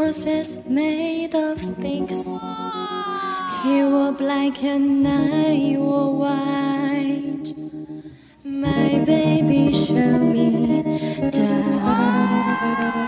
rose is made of sticks. He wore black and I wore white. My baby showed me down.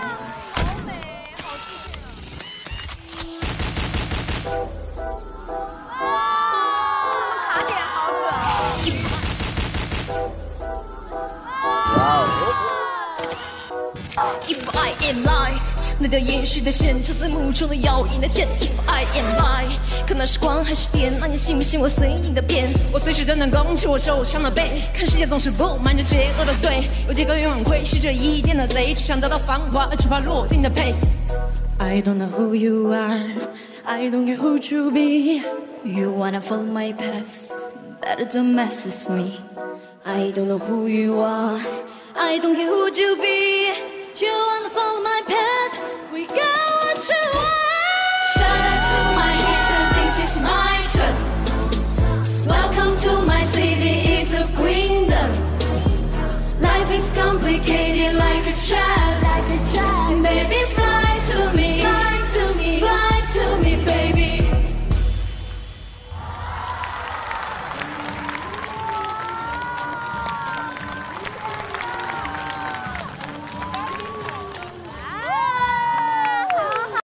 那条延续的线，朝思暮中的摇曳的剑。If I am lie， 可那是光还是电？那你信不信我随你的便？我随时都能攻击我受伤的背。看世界总是布满着邪恶的罪，有几个愿望会是这一点的贼，只想得到繁华，而只怕落尽的配。 I don't know who you are, I don't care who you be. You wanna follow my path, better don't mess with me. I don't know who you are, I don't care who you be. You wanna follow my path.